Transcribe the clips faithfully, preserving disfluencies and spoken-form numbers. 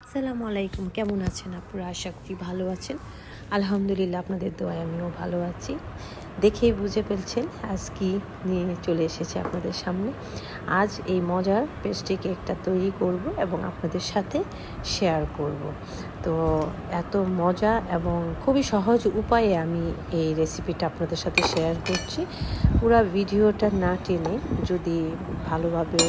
আসসালামু আলাইকুম, কেমন আছেন আপনারা? আশা করি ভালো আছেন। আলহামদুলিল্লাহ, আপনাদের দোয়ায় আমিও ভালো আছি। দেখেই বুঝে ফেলছেন আজ কি নিয়ে চলে এসেছে আপনাদের সামনে। আজ এই মজার পেস্ট্রি কেকটা তৈরি করব এবং আপনাদের সাথে শেয়ার করব। তো এত মজা এবং খুবই সহজ উপায়ে আমি এই রেসিপিটা আপনাদের সাথে শেয়ার করছি। পুরো ভিডিওটা না টেনে যদি ভালোভাবে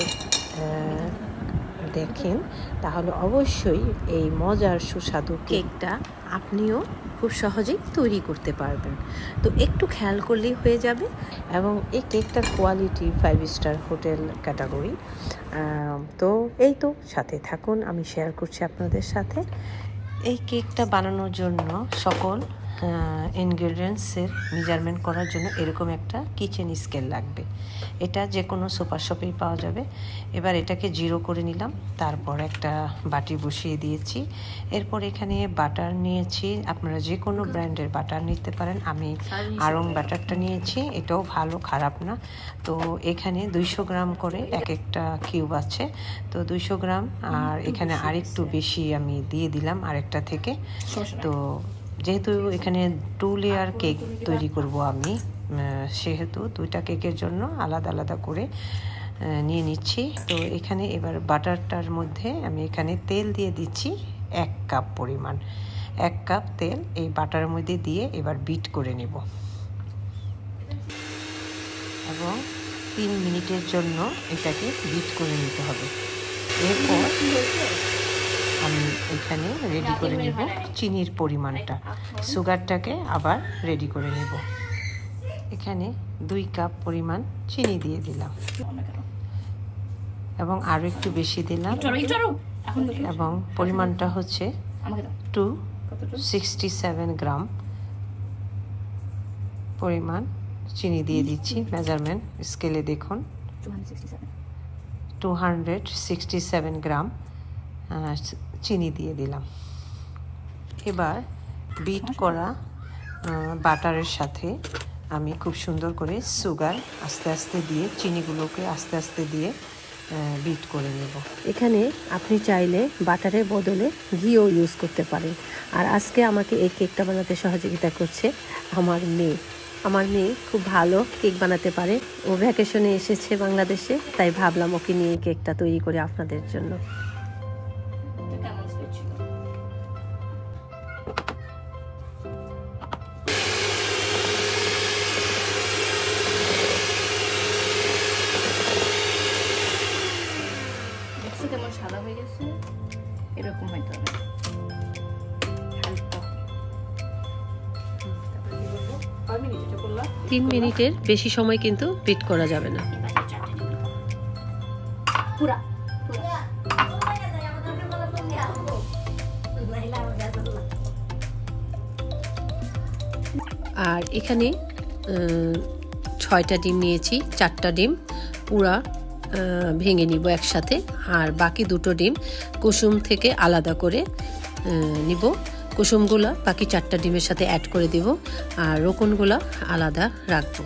দেখেন তাহলে অবশ্যই এই মজার সুস্বাদু কেকটা আপনিও খুব সহজেই তৈরি করতে পারবেন। তো একটু খেয়াল করলেই হয়ে যাবে এবং এই কেকটার quality five star hotel category. তো এই তো সাথে থাকুন, আমি শেয়ার করছি আপনাদের সাথে। এই কেকটা বানানোর জন্য সকল ইনগ্রেডিয়েন্টসের মেজারমেন্ট করার জন্য এরকম একটা কিচেন স্কেল লাগবে। এটা যে কোনো সুপার শপেই পাওয়া যাবে। এবার এটাকে জিরো করে নিলাম, তারপর একটা বাটি বসিয়ে দিয়েছি। এরপর এখানে বাটার নিয়েছি, আপনারা যে কোনো ব্র্যান্ডের বাটার নিতে পারেন। আমি আড়ং বাটারটা নিয়েছি, এটাও ভালো, খারাপ না। তো এখানে দুইশো গ্রাম করে এক একটা কিউব আছে, তো দুইশো গ্রাম আর এখানে আরেকটু বেশি আমি দিয়ে দিলাম আরেকটা থেকে। তো যেহেতু এখানে টু লেয়ার কেক তৈরি করব আমি, সেহেতু দুইটা কেকের জন্য আলাদা আলাদা করে নিয়ে নিচ্ছি। তো এখানে এবার বাটারটার মধ্যে আমি এখানে তেল দিয়ে দিচ্ছি এক কাপ পরিমাণ। এক কাপ তেল এই বাটারের মধ্যে দিয়ে এবার বিট করে নেব এবং তিন মিনিটের জন্য এটাকে বিট করে নিতে হবে। এরপর আমি এখানে রেডি করে নেব চিনির পরিমাণটা, সুগারটাকে আবার রেডি করে নেব। এখানে দুই কাপ পরিমাণ চিনি দিয়ে দিলাম এবং আরও একটু বেশি দিলাম এবং পরিমাণটা হচ্ছে টু সিক্সটি সেভেন গ্রাম পরিমাণ চিনি দিয়ে দিচ্ছি। মেজারমেন্ট স্কেলে দেখুন, two hundred sixty seven gram চিনি দিয়ে দিলাম। এবার বিট করা বাটারের সাথে আমি খুব সুন্দর করে সুগার আস্তে আস্তে দিয়ে চিনিগুলোকে আস্তে আস্তে দিয়ে বিট করে নেব। এখানে আপনি চাইলে বাটারের বদলে ঘিও ইউজ করতে পারেন। আর আজকে আমাকে এই কেকটা বানাতে সহযোগিতা করছে আমার মেয়ে। আমার মেয়ে খুব ভালো কেক বানাতে পারে। ও ভ্যাকেশনে এসেছে বাংলাদেশে, তাই ভাবলাম ওকে নিয়ে কেকটা তৈরি করে আপনাদের জন্য। কেমন সাদা হয়ে গেছে, এরকম হয়তো তিন মিনিটের বেশি সময় কিন্তু বিট করা যাবে না। আর এখানে ছয়টা ডিম নিয়েছি, চারটা ডিম পুরা ভেঙে নিব একসাথে, আর বাকি দুটো ডিম কুসুম থেকে আলাদা করে নিব। কুসুমগুলা বাকি চারটা ডিমের সাথে অ্যাড করে দিব আর রোকনগুলা আলাদা রাখবো।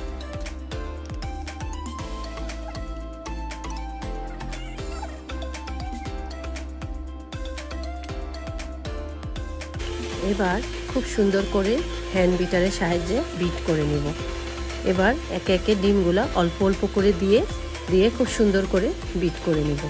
এবার খুব সুন্দর করে হ্যান্ড বিটারের সাহায্যে বিট করে নিব। এবার একে একে ডিমগুলা অল্প অল্প করে দিয়ে দিয়ে খুব সুন্দর করে বিট করে নিব।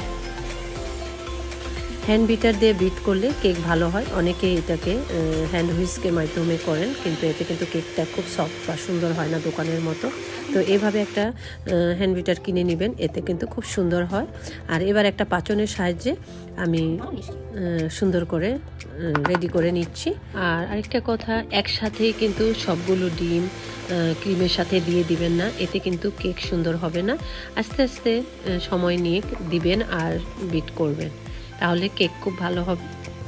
হ্যান্ড বিটার দিয়ে বিট করলে কেক ভালো হয়। অনেকে এটাকে হ্যান্ড হুইস্কের মাধ্যমে করেন, কিন্তু এতে কিন্তু কেকটা খুব সফট বা সুন্দর হয় না দোকানের মতো। তো এভাবে একটা হ্যান্ড বিটার কিনে নেবেন, এতে কিন্তু খুব সুন্দর হয়। আর এবার একটা পাচনের সাহায্যে আমি সুন্দর করে রেডি করে নিচ্ছি। আর আরেকটা কথা, একসাথেই কিন্তু সবগুলো ডিম ক্রিমের সাথে দিয়ে দিবেন না, এতে কিন্তু কেক সুন্দর হবে না। আস্তে আস্তে সময় নিয়ে দিবেন আর বিট করবেন, তাহলে কেক খুব ভালো হবে।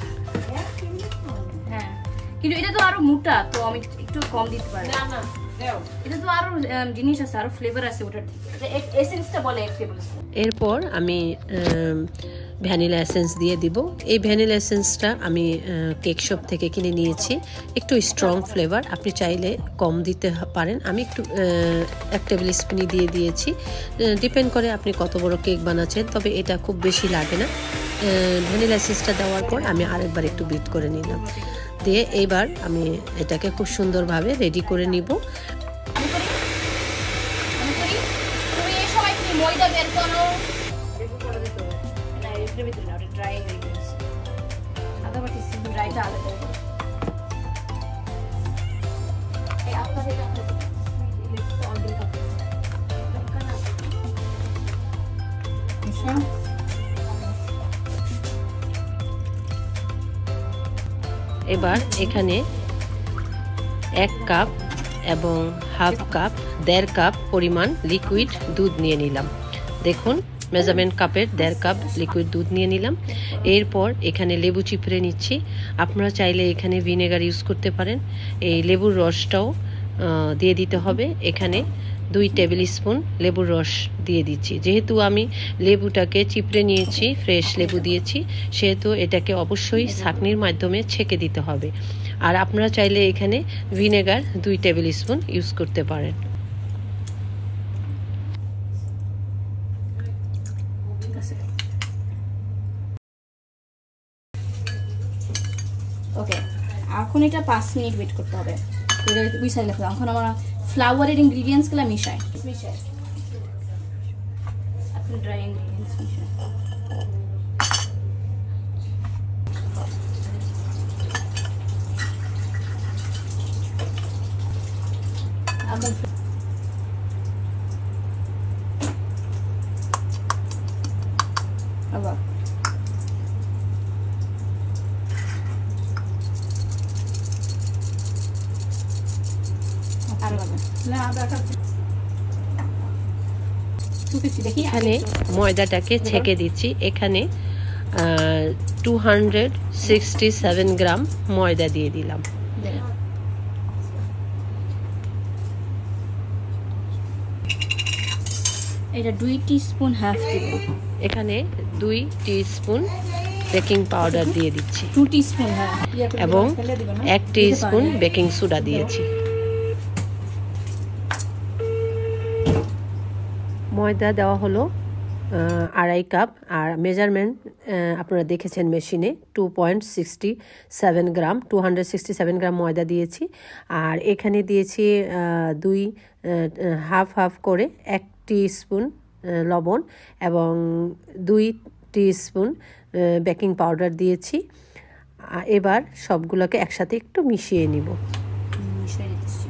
হ্যাঁ, কিন্তু এটা তো আরো মোটা, তো আমি একটু কম দিতে পারি। না না, এটা তো আরো জিনিস আছে, আরো ফ্লেভার আছে ওটার থেকে। এসেন্সটা বলে এক টেবিলস্পুন। এরপর আমি ভ্যানিলা এসেন্স দিয়ে দিব। এই ভ্যানিলা এসেন্সটা আমি কেক শপ থেকে কিনে নিয়েছি, একটু স্ট্রং ফ্লেভার, আপনি চাইলে কম দিতে পারেন। আমি একটু এক টেবিল স্পুনই দিয়ে দিয়েছি, ডিপেন্ড করে আপনি কত বড় কেক বানাচ্ছেন, তবে এটা খুব বেশি লাগে না। ভ্যানিলা এসেন্সটা দেওয়ার পর আমি আরেকবার একটু বিট করে নিলাম, দিয়ে এইবার আমি এটাকে খুব সুন্দরভাবে রেডি করে নিব। ময়দা বের করো, না এর ভিতরে না, ওটা ড্রাই হয়ে গেছে। আদা বাটি ড্রাইটা আলাদা করো। এই আপনার এটা ইলেকট্রিক অন দিন করতে দরকার না। আচ্ছা, এবার এখানে এক কাপ এবং হাফ কাপ দেড় কাপ পরিমাণ লিকুইড দুধ নিয়ে নিলাম। দেখুন মেজারমেন্ট কাপের দেড় কাপ লিকুইড দুধ নিয়ে নিলাম। এরপর এখানে লেবু চিপড়ে নিচ্ছি। আপনারা চাইলে এখানে ভিনেগার ইউজ করতে পারেন। এই লেবুর রসটাও দিয়ে দিতে হবে। এখানে দুই টেবিল স্পুন লেবুর রস দিয়ে দিচ্ছি। যেহেতু আমি লেবুটাকে চিপড়ে নিয়েছি, ফ্রেশ লেবু দিয়েছি, সেহেতু এটাকে অবশ্যই ছাঁকনির মাধ্যমে ছেঁকে দিতে হবে। আর আপনারা চাইলে এখানে ভিনেগার দুই টেবিল স্পুন ইউজ করতে পারেন। ওকে, এখন এটা পাঁচ মিনিট ওয়েট করতে হবে। এটা মিশাই রাখলাম। এখন আমরা ফ্লাওয়ারের ইনগ্রিডিয়েন্টসগুলো মিশাই মিশাই এখন ড্রাই ইনগ্রিডিয়েন্টস মিশাই। আবার আবার এখানে ময়দাটাকে ছেঁকে দিচ্ছি। এখানে two hundred sixty seven gram ময়দা দিয়ে দিলাম। এটা দুই টিস্পুন হাফ দিব। এখানে দুই টিস্পুন বেকিং পাউডার দিয়ে দিচ্ছি টু টিস্পুন হ্যাঁ, এবং এক টিস্পুন বেকিং সোডা দিয়েছি। ময়দা দেওয়া হলো আড়াই কাপ, আর মেজারমেন্ট আপনারা দেখেছেন মেশিনে two point sixty seven gram two hundred sixty seven gram ময়দা দিয়েছি। আর এখানে দিয়েছি দুই হাফ হাফ করে এক টিস্পুন লবণ এবং দুই টিস্পুন বেকিং পাউডার দিয়েছি। এবার সবগুলোকে একসাথে একটু মিশিয়ে নিব। মিশিয়ে দিচ্ছি।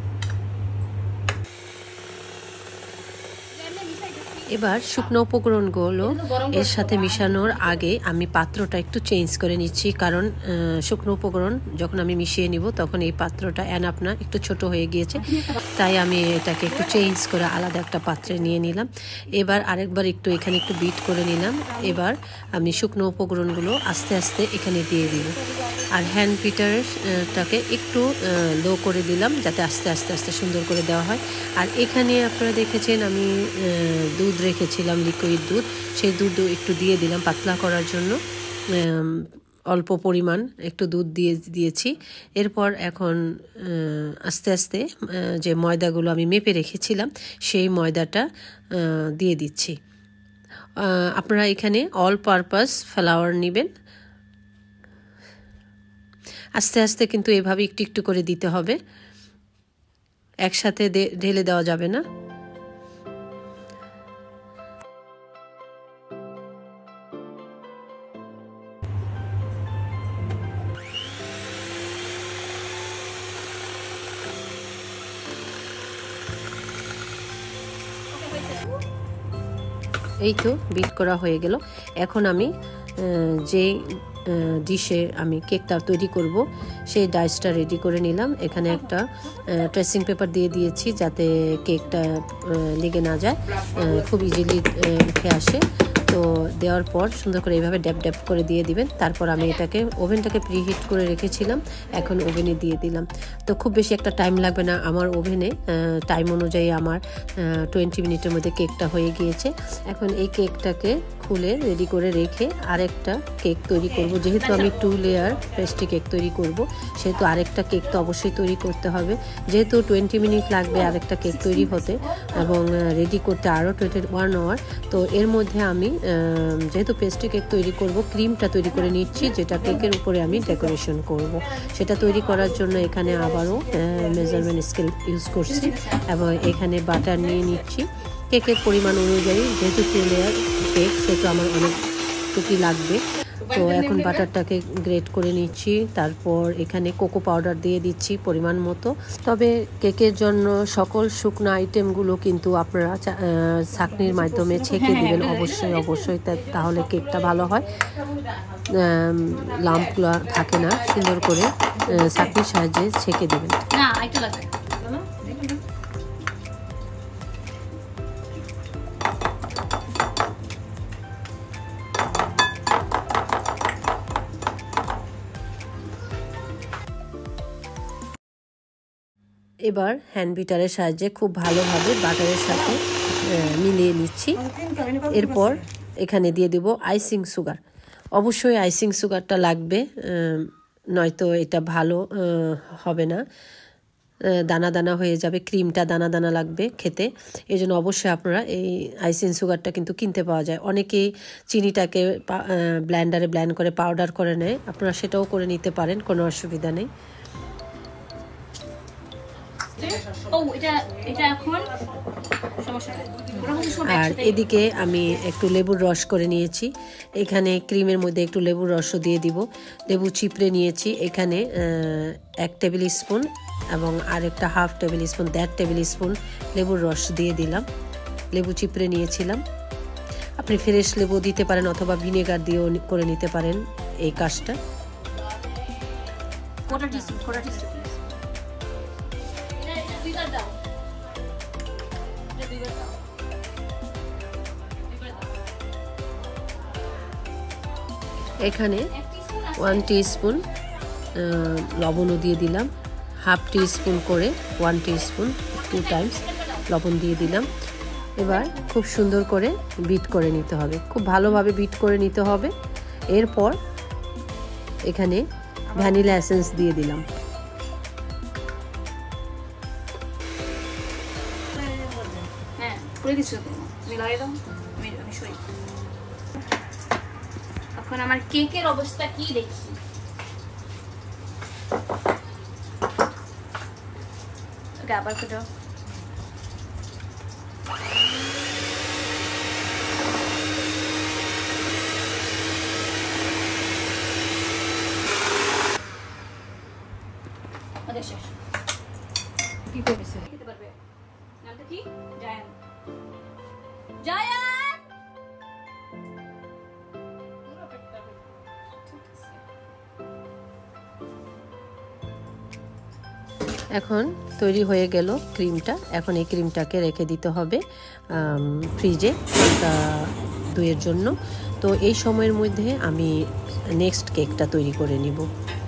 এবার শুকনো উপকরণগুলো এর সাথে মিশানোর আগে আমি পাত্রটা একটু চেঞ্জ করে নিচ্ছি, কারণ শুকনো উপকরণ যখন আমি মিশিয়ে নিব তখন এই পাত্রটা এনাফ না, একটু ছোট হয়ে গিয়েছে, তাই আমি এটাকে একটু চেঞ্জ করে আলাদা একটা পাত্রে নিয়ে নিলাম। এবার আরেকবার একটু এখানে একটু বিট করে নিলাম। এবার আমি শুকনো উপকরণগুলো আস্তে আস্তে এখানে দিয়ে দিব, আর হ্যান্ড পিটারটাকে একটু লো করে দিলাম যাতে আস্তে আস্তে আস্তে সুন্দর করে দেওয়া হয়। আর এখানে আপনারা দেখেছেন আমি দুধ রেখেছিলাম, লিকুইড দুধ, সেই দুধ একটু দিয়ে দিলাম পাতলা করার জন্য। অল্প পরিমাণ একটু দুধ দিয়ে দিয়েছি। এরপর এখন আস্তে আস্তে যে ময়দাগুলো আমি মেপে রেখেছিলাম সেই ময়দাটা দিয়ে দিচ্ছি। আপনারা এখানে অল পারপাস ফ্লাওয়ার নেবেন। আস্তে আস্তে কিন্তু এভাবে একটু একটু করে দিতে হবে, একসাথে ঢেলে দেওয়া যাবে না। এই তো বিট করা হয়ে গেল। এখন আমি যে ডিশে আমি কেকটা তৈরি করব সেই ডাইসটা রেডি করে নিলাম। এখানে একটা ট্রেসিং পেপার দিয়ে দিয়েছি যাতে কেকটা লেগে না যায়, খুব ইজিলি উঠে আসে। তো দেওয়ার পর সুন্দর করে এইভাবে ড্যাপ ড্যাপ করে দিয়ে দিবেন। তারপর আমি এটাকে ওভেনটাকে প্রিহিট করে রেখেছিলাম, এখন ওভেনে দিয়ে দিলাম। তো খুব বেশি একটা টাইম লাগবে না, আমার ওভেনে টাইম অনুযায়ী আমার টোয়েন্টি মিনিটের মধ্যে কেকটা হয়ে গিয়েছে। এখন এই কেকটাকে খুলে রেডি করে রেখে আরেকটা কেক তৈরি করব। যেহেতু আমি টু লেয়ার পেস্ট্রি কেক তৈরি করব, সেহেতু আরেকটা কেক তো অবশ্যই তৈরি করতে হবে। যেহেতু টোয়েন্টি মিনিট লাগবে আরেকটা কেক তৈরি হতে এবং রেডি করতে আরও টোয়েন্টি ওয়ান আওয়ার। তো এর মধ্যে আমি যেহেতু পেস্ট্রি কেক তৈরি করব, ক্রিমটা তৈরি করে নিচ্ছি, যেটা কেকের উপরে আমি ডেকোরেশন করব। সেটা তৈরি করার জন্য এখানে আবারও মেজারমেন্ট স্কেল ইউজ করছি এবং এখানে বাটার নিয়ে নিচ্ছি কেকের পরিমাণ অনুযায়ী। যেহেতু টু লেয়ার কেক সেহেতু আমার অনেকটুকু লাগবে। তো এখন বাটারটাকে গ্রেট করে নিচ্ছি, তারপর এখানে কোকো পাউডার দিয়ে দিচ্ছি পরিমাণ মতো। তবে কেকের জন্য সকল শুকনো আইটেমগুলো কিন্তু আপনারা ছাঁকনির মাধ্যমে ছেঁকে দিবেন অবশ্যই অবশ্যই, তাহলে কেকটা ভালো হয়, লাম্পগুলো থাকে না, সুন্দর করে ছাঁকনির সাহায্যে ছেঁকে দিবেন। এবার হ্যান্ড বিটারের সাহায্যে খুব ভালোভাবে বাটারের সাথে মিলিয়ে নিচ্ছি। এরপর এখানে দিয়ে দেব আইসিং সুগার। অবশ্যই আইসিং সুগারটা লাগবে, নয়তো এটা ভালো হবে না, দানা দানা হয়ে যাবে, ক্রিমটা দানা দানা লাগবে খেতে। এই জন্য অবশ্যই আপনারা এই আইসিং সুগারটা কিন্তু কিনতে পাওয়া যায়। অনেকেই চিনিটাকে ব্লেন্ডারে ব্লেন্ড করে পাউডার করে নেয়, আপনারা সেটাও করে নিতে পারেন, কোনো অসুবিধা নেই। আর এদিকে আমি একটু লেবুর রস করে নিয়েছি, এখানে ক্রিমের মধ্যে একটু লেবুর রসও দিয়ে দিব। লেবু চিপড়ে নিয়েছি, এখানে এক টেবিল স্পুন এবং আরেকটা হাফ টেবিল স্পুন দেড় টেবিল স্পুন লেবুর রস দিয়ে দিলাম। লেবু চিপড়ে নিয়েছিলাম, আপনি ফ্রেশ লেবু দিতে পারেন অথবা ভিনেগার দিয়েও করে নিতে পারেন এই কাজটা। এখানে ওয়ান টিস্পুন লবণও দিয়ে দিলাম, হাফ টিস্পুন করে ওয়ান টিস্পুন টু টাইমস লবণ দিয়ে দিলাম। এবার খুব সুন্দর করে বিট করে নিতে হবে, খুব ভালোভাবে বিট করে নিতে হবে। এরপর এখানে ভ্যানিলা এসেন্স দিয়ে দিলাম। এখন আমার কেকের অবস্থা কি দেখি। আবার করে শেষ কি করেছে খেতে পারবে নামটা কি? জায়ান। জায়ান এখন তৈরি হয়ে গেল ক্রিমটা। এখন এই ক্রিমটাকে রেখে দিতে হবে ফ্রিজে ঘন্টা দুয়ের জন্য। তো এই সময়ের মধ্যে আমি নেক্সট কেকটা তৈরি করে নিব।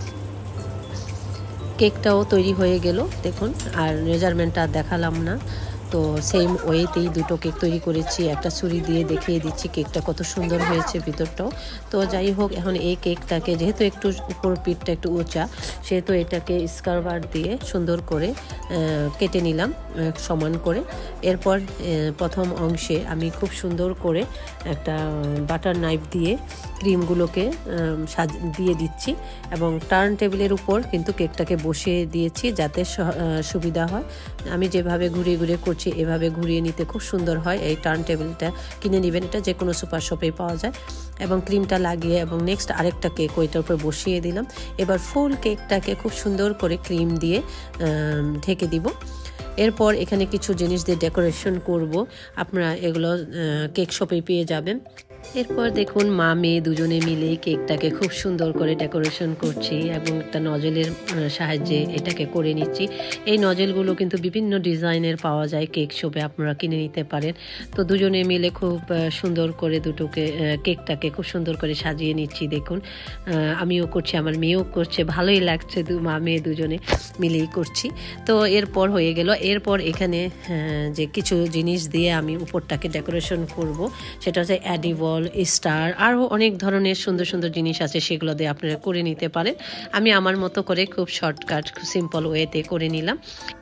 কেকটাও তৈরি হয়ে গেল দেখুন, আর মেজারমেন্টটা দেখালাম না, তো সেম ওয়েতেই দুটো কেক তৈরি করেছি। একটা ছুরি দিয়ে দেখিয়ে দিচ্ছি কেকটা কত সুন্দর হয়েছে ভিতরটাও। তো যাই হোক, এখন এই কেকটাকে যেহেতু একটু উপর পিঠটা একটু উঁচা, সেহেতু এটাকে স্কারবার দিয়ে সুন্দর করে কেটে নিলাম সমান করে। এরপর প্রথম অংশে আমি খুব সুন্দর করে একটা বাটার নাইফ দিয়ে ক্রিমগুলোকে সাজ দিয়ে দিচ্ছি এবং টার্ন টেবিলের উপর কিন্তু কেকটাকে বসিয়ে দিয়েছি যাতে সুবিধা হয়। আমি যেভাবে ঘুরিয়ে ঘুরিয়ে করছি এভাবে ঘুরিয়ে নিতে খুব সুন্দর হয়। এই টার্ন টেবিলটা কিনে নেবেন, এটা যে কোনো সুপার শপে পাওয়া যায়। এবং ক্রিমটা লাগিয়ে এবং নেক্সট আরেকটা কেক ওইটার উপর বসিয়ে দিলাম। এবার ফুল কেকটাকে খুব সুন্দর করে ক্রিম দিয়ে ঢেকে দিব। এরপর এখানে কিছু জিনিস দিয়ে ডেকোরেশন করব, আপনারা এগুলো কেক শপে পেয়ে যাবেন। এরপর দেখুন মা মেয়ে দুজনে মিলে কেকটাকে খুব সুন্দর করে ডেকোরেশন করছি এবং একটা নজলের সাহায্যে এটাকে করে নিচ্ছি। এই নজলগুলো কিন্তু বিভিন্ন ডিজাইনের পাওয়া যায় কেক শপে, আপনারা কিনে নিতে পারেন। তো দুজনে মিলে খুব সুন্দর করে দুটোকে কেকটাকে খুব সুন্দর করে সাজিয়ে নিচ্ছি। দেখুন আমিও করছি, আমার মেয়েও করছে, ভালোই লাগছে, দু মা মেয়ে দুজনে মিলেই করছি। তো এরপর হয়ে গেল। এরপর এখানে যে কিছু জিনিস দিয়ে আমি উপরটাকে ডেকোরেশন করব, সেটা হচ্ছে অ্যাডিবল বল, স্টার, আরও অনেক ধরনের সুন্দর সুন্দর জিনিস আছে, সেগুলো দিয়ে আপনারা করে নিতে পারেন। আমি আমার মতো করে খুব শর্টকাট খুব সিম্পল ওয়েতে করে নিলাম।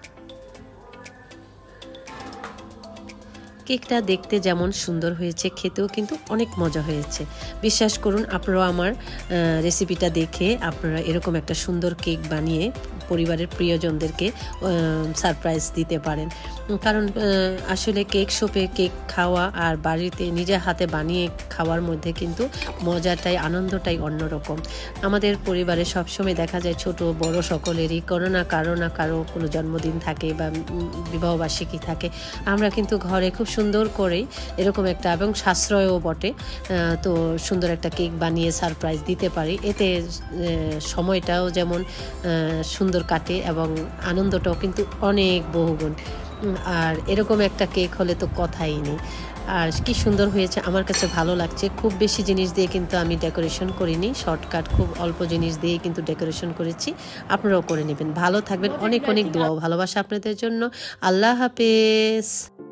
কেকটা দেখতে যেমন সুন্দর হয়েছে, খেতেও কিন্তু অনেক মজা হয়েছে। বিশ্বাস করুন, আপনারাও আমার রেসিপিটা দেখে আপনারা এরকম একটা সুন্দর কেক বানিয়ে পরিবারের প্রিয়জনদেরকে সারপ্রাইজ দিতে পারেন। কারণ আসলে কেক শপে কেক খাওয়া আর বাড়িতে নিজের হাতে বানিয়ে খাওয়ার মধ্যে কিন্তু মজাটাই, আনন্দটাই অন্যরকম। আমাদের পরিবারে সবসময় দেখা যায় ছোট বড় সকলেরই কোনো না কারো না কারো কোনো জন্মদিন থাকে বা বিবাহবার্ষিকী থাকে, আমরা কিন্তু ঘরে খুব সুন্দর করেই এরকম একটা, এবং সাশ্রয়ও বটে, তো সুন্দর একটা কেক বানিয়ে সারপ্রাইজ দিতে পারি। এতে সময়টাও যেমন সুন্দর কাটে এবং আনন্দটাও কিন্তু অনেক বহুগুণ। আর এরকম একটা কেক হলে তো কথাই নেই। আর কি সুন্দর হয়েছে, আমার কাছে ভালো লাগছে। খুব বেশি জিনিস দিয়ে কিন্তু আমি ডেকোরেশন করিনি, শর্টকাট খুব অল্প জিনিস দিয়ে কিন্তু ডেকোরেশন করেছি। আপনারাও করে নেবেন। ভালো থাকবেন, অনেক অনেক দোয়া ও ভালোবাসা আপনাদের জন্য। আল্লাহ হাফেজ।